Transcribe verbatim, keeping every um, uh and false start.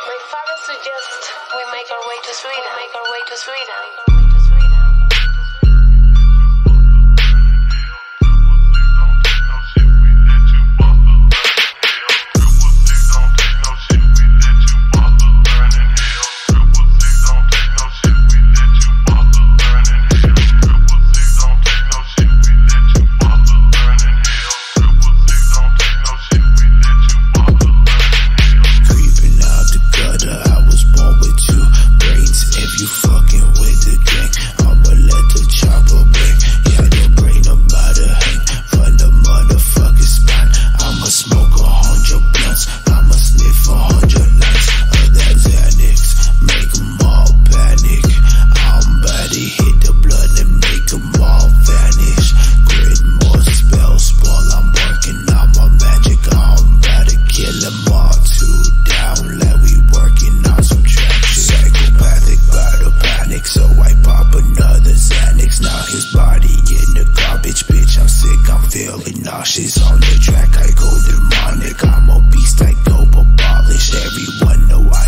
My father suggests we make our way to Sweden. Make our way to Sweden. Nauseous on the track, I go demonic. I'm a beast, I go abolish. Everyone know I